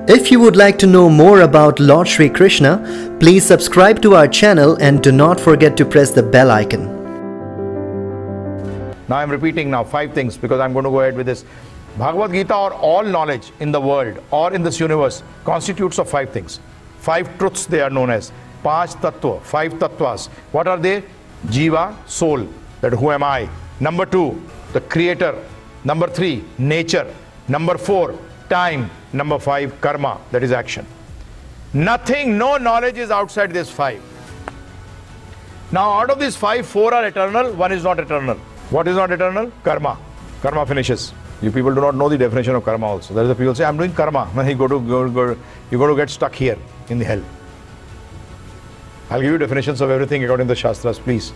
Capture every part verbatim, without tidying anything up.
If you would like to know more about Lord Shri Krishna, please subscribe to our channel and do not forget to press the bell icon. Now I'm repeating now five things because I'm going to go ahead with this. Bhagavad Gita, or all knowledge in the world or in this universe, constitutes of five things. Five truths they are known as. Panch tattva, five tattvas. What are they? Jiva, soul, that who am I. Number two, the creator. Number three, nature. Number four, time. Number five, karma, that is action. Nothing, no knowledge is outside this five. Now out of these five, four are eternal, one is not eternal. What is not eternal? Karma. Karma finishes. You people do not know the definition of karma also. There is the people say, I'm doing karma. Now you go to go, go, you go to get stuck here in the hell. I'll give you definitions of everything according to the Shastras, please.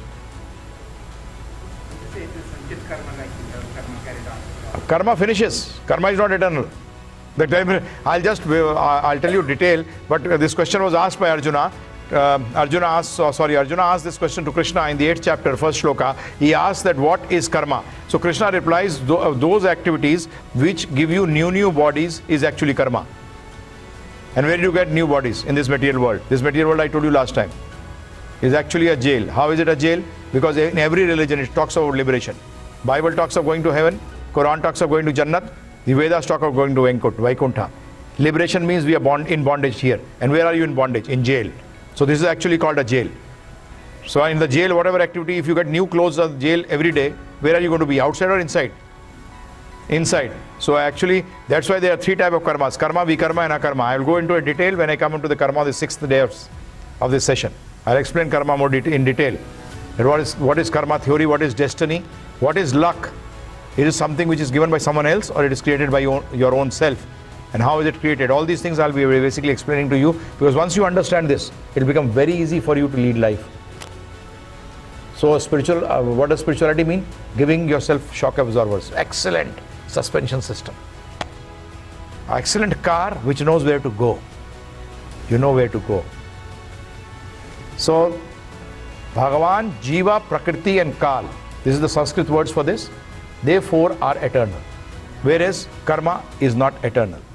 Karma finishes. Karma is not eternal. The time, I'll just, I'll tell you detail, but this question was asked by Arjuna. Uh, Arjuna asked, oh, sorry, Arjuna asked this question to Krishna in the eighth chapter, first shloka. He asked that what is karma? So Krishna replies, those activities which give you new, new bodies is actually karma. And where do you get new bodies? In this material world. This material world, I told you last time, is actually a jail. How is it a jail? Because in every religion it talks about liberation. Bible talks of going to heaven. Quran talks of going to Jannat. The Vedas talk of going to Vaikuntha. Liberation means we are bond in bondage here. And where are you in bondage? In jail. So this is actually called a jail. So in the jail, whatever activity, if you get new clothes of jail every day, where are you going to be? Outside or inside? Inside. So actually, that's why there are three types of karmas. Karma, vikarma and akarma. I will go into a detail when I come into the karma the sixth day of, of this session. I'll explain karma more det in detail. And what is, what is karma theory? What is destiny? What is luck? It is something which is given by someone else, or it is created by your, your own self. And how is it created? All these things I'll be basically explaining to you, because once you understand this, it will become very easy for you to lead life. So spiritual, uh, what does spirituality mean? Giving yourself shock absorbers. Excellent suspension system. Excellent car which knows where to go. You know where to go. So Bhagavan, Jiva, Prakriti and Kal. This is the Sanskrit words for this. They four are eternal. Whereas karma is not eternal.